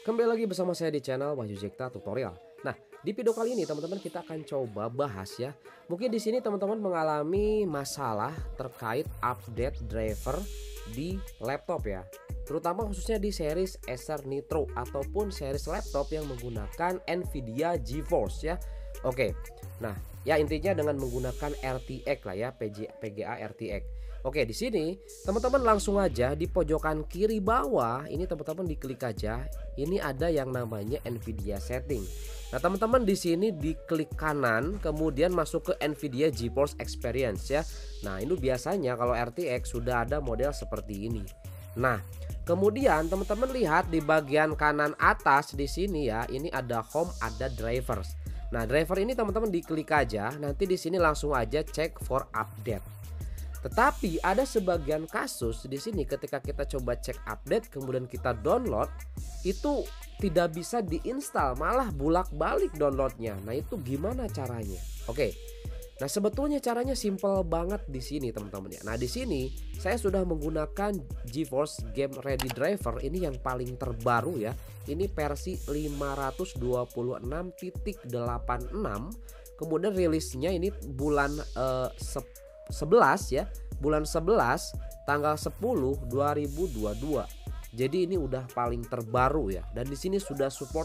Kembali lagi bersama saya di channel Wahyu Zekta Tutorial. Nah, di video kali ini teman-teman kita akan coba bahas ya. Mungkin di sini teman-teman mengalami masalah terkait update driver di laptop ya. Terutama khususnya di series Acer Nitro ataupun series laptop yang menggunakan Nvidia GeForce ya. Oke. Nah, ya intinya dengan menggunakan RTX lah ya, PGA RTX. Oke, di sini teman-teman langsung aja di pojokan kiri bawah ini teman-teman diklik aja. Ini ada yang namanya Nvidia setting. Nah, teman-teman di sini diklik kanan kemudian masuk ke Nvidia GeForce Experience ya. Nah, ini biasanya kalau RTX sudah ada model seperti ini. Nah, kemudian teman-teman lihat di bagian kanan atas di sini ya, ini ada home, ada drivers. Nah, driver ini teman-teman diklik aja, nanti di sini langsung aja cek for update. Tetapi ada sebagian kasus di sini ketika kita coba cek update kemudian kita download itu tidak bisa diinstal, malah bolak-balik downloadnya. Nah, itu gimana caranya? Oke. Nah, sebetulnya caranya simple banget di sini teman-teman ya. Nah, di sini saya sudah menggunakan GeForce Game Ready Driver ini yang paling terbaru ya. Ini versi 526.86. Kemudian rilisnya ini bulan 11 ya, bulan 11 tanggal 10 2022. Jadi ini udah paling terbaru ya, dan di sini sudah support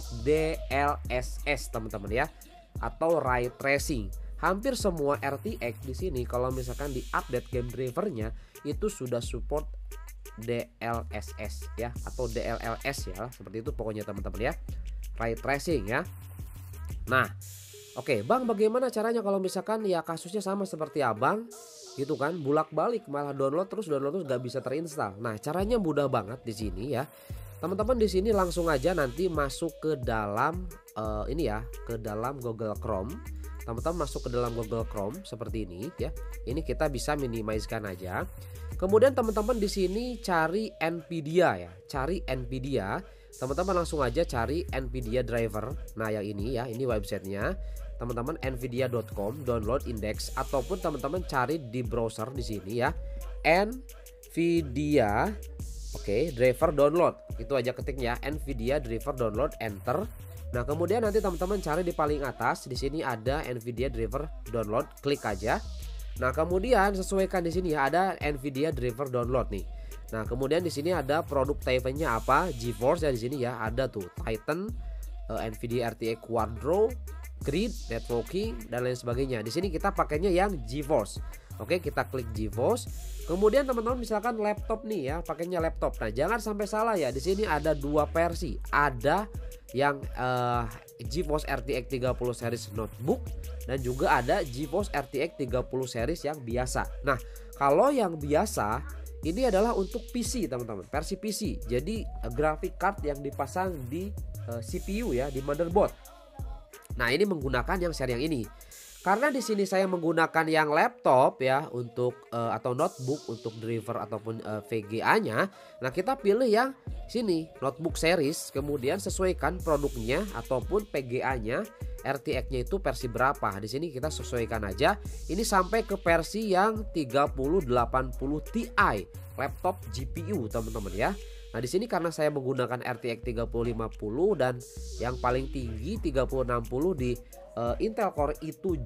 DLSS teman-teman ya, atau ray tracing. Hampir semua RTX di sini kalau misalkan di update game drivernya itu sudah support DLSS ya, atau DLLS ya, seperti itu pokoknya teman-teman ya, ray tracing ya. Nah, oke, Bang, bagaimana caranya kalau misalkan ya kasusnya sama seperti Abang gitu kan, bolak-balik malah download terus gak bisa terinstall. Nah, caranya mudah banget di sini ya. Teman-teman di sini langsung aja nanti masuk ke dalam ini ya, ke dalam Google Chrome. Teman-teman masuk ke dalam Google Chrome seperti ini ya. Ini kita bisa minimizekan aja. Kemudian teman-teman di sini cari Nvidia ya, cari Nvidia. Teman-teman langsung aja cari Nvidia driver. Nah, yang ini ya, ini websitenya. Teman-teman nvidia.com, download index, ataupun teman-teman cari di browser di sini ya, Nvidia. Oke, driver download. Itu aja ketiknya, Nvidia driver download, enter. Nah, kemudian nanti teman-teman cari di paling atas di sini ada Nvidia driver download, klik aja. Nah, kemudian sesuaikan di sini ya, ada Nvidia driver download nih. Nah, kemudian di sini ada produk type-nya apa? GeForce ya di sini ya, ada tuh Titan, Nvidia RTX Quadro, Grid, networking dan lain sebagainya. Di sini kita pakainya yang GeForce. Oke, kita klik GeForce. Kemudian teman-teman misalkan laptop nih ya, pakainya laptop. Nah, jangan sampai salah ya. Di sini ada dua versi. Ada yang GeForce RTX 30 series notebook dan juga ada GeForce RTX 30 series yang biasa. Nah, kalau yang biasa ini adalah untuk PC teman-teman, versi PC. Jadi graphic card yang dipasang di CPU ya, di motherboard. Nah, ini menggunakan yang seri yang ini. Karena di sini saya menggunakan yang laptop ya untuk atau notebook untuk driver ataupun VGA-nya. Nah, kita pilih yang sini, notebook series, kemudian sesuaikan produknya ataupun PGA-nya, RTX-nya itu versi berapa. Di sini kita sesuaikan aja. Ini sampai ke versi yang 3080 Ti laptop GPU, teman-teman ya. Nah, di sini karena saya menggunakan RTX 3050 dan yang paling tinggi 3060 di Intel Core i7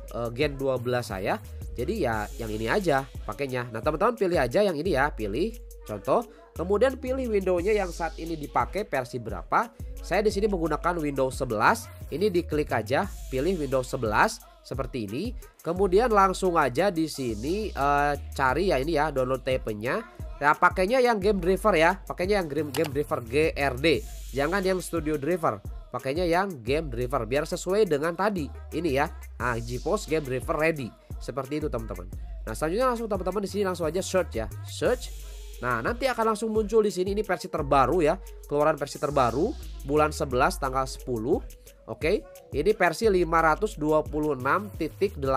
Gen 12 saya. Jadi ya yang ini aja pakainya. Nah, teman-teman pilih aja yang ini ya, pilih contoh. Kemudian pilih Windows-nya yang saat ini dipakai versi berapa. Saya di sini menggunakan Windows 11. Ini diklik aja, pilih Windows 11 seperti ini. Kemudian langsung aja di sini cari ya ini ya, download type-nya. Nah, pakainya yang game driver ya, pakainya yang game driver GRD, jangan yang studio driver, pakainya yang game driver biar sesuai dengan tadi ini ya. Nah, GeForce Game Driver Ready seperti itu teman-teman. Nah, selanjutnya langsung teman-teman di sini langsung aja search ya, search. Nah, nanti akan langsung muncul di sini, ini versi terbaru ya, keluaran versi terbaru bulan 11 tanggal 10. Oke, ini versi 526.86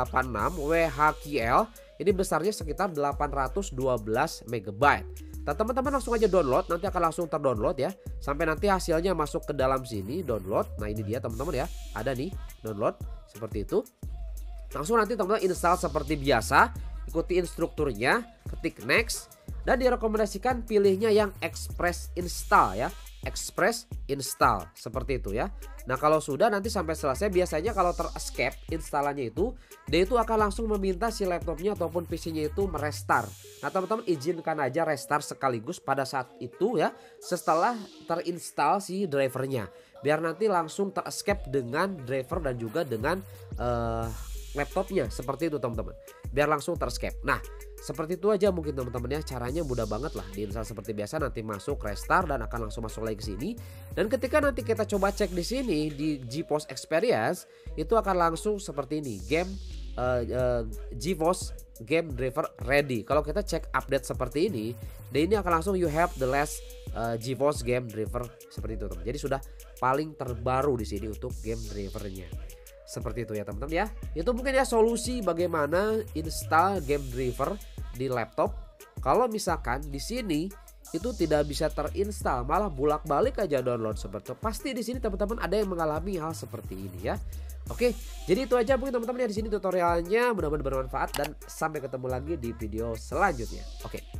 WHQL. Ini besarnya sekitar 812 MB. Nah, teman-teman langsung aja download, nanti akan langsung terdownload ya. Sampai nanti hasilnya masuk ke dalam sini, download. Nah, ini dia teman-teman ya, ada nih download seperti itu. Langsung nanti teman-teman install seperti biasa, ikuti instrukturnya, ketik next. Dan direkomendasikan pilihnya yang Express Install ya, Express Install seperti itu ya. Nah kalau sudah nanti sampai selesai, biasanya kalau ter-escape installannya itu, dia itu akan langsung meminta si laptopnya ataupun PC-nya itu merestart. Nah teman-teman izinkan aja restart sekaligus pada saat itu ya, setelah terinstall si drivernya, biar nanti langsung ter-escape dengan driver dan juga dengan laptopnya, seperti itu teman-teman, biar langsung ter-escape. Nah seperti itu aja mungkin teman-teman ya, caranya mudah banget lah, diinstal seperti biasa, nanti masuk restart dan akan langsung masuk lagi ke sini. Dan ketika nanti kita coba cek di sini di GeForce Experience, itu akan langsung seperti ini, game GeForce Game Driver Ready. Kalau kita cek update seperti ini, dan ini akan langsung you have the last GeForce Game Driver seperti itu teman. Jadi sudah paling terbaru di sini untuk game drivernya. Seperti itu ya teman-teman ya. Itu mungkin ya solusi bagaimana install game driver di laptop. Kalau misalkan di sini itu tidak bisa terinstall, malah bolak-balik aja download seperti itu, pasti di sini teman-teman ada yang mengalami hal seperti ini ya. Oke, jadi itu aja mungkin teman-teman ya di sini tutorialnya, mudah-mudahan bermanfaat dan sampai ketemu lagi di video selanjutnya. Oke.